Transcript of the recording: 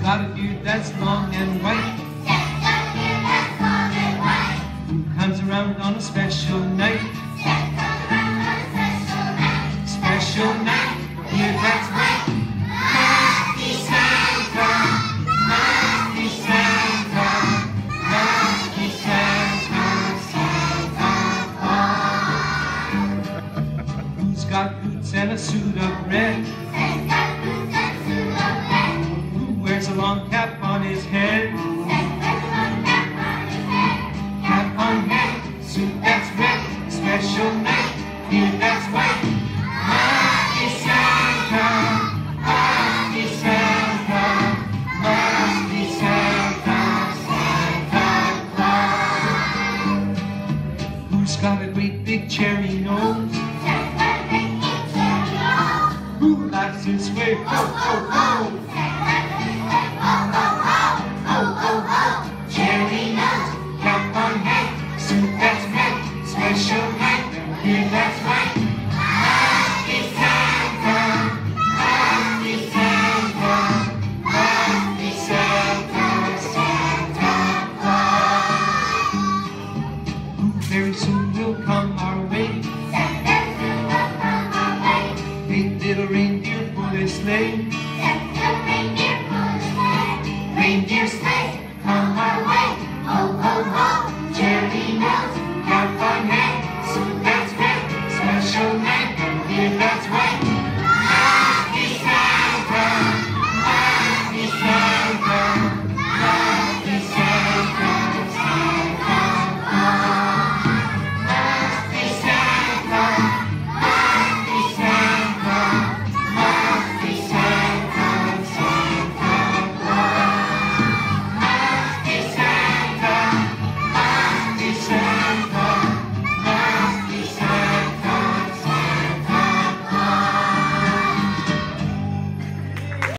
got a beard that's long and white. Santa's got a beard that's long and white. Who comes around on a special night? Santa comes around on a special night. Special night, beard that's white. Must be Santa. Must be Santa. Must be Santa. Santa Claus. Who's got boots and a suit of red? Santa's got boots and a suit of red. Who wears a long cap on his head? Santa wears a long cap on his head. Cap on head, suit that's red. Special night, beard that's white. Must be Santa. Must be Santa. Must be Santa. Santa Claus. Who's got a great big cherry nose? Santa's got a great big cherry nose. Who laughs his way? Ho, ho, ho! Cherry nose, cap on head, suit that's red, special night, beard that's white. Must be Santa, must be Santa, must be Santa, Santa Claus. Who very soon will come our way? Santa soon will come our way. Eight little reindeer pull a sleigh. Santa reindeer pull a sleigh. Reindeer sleigh.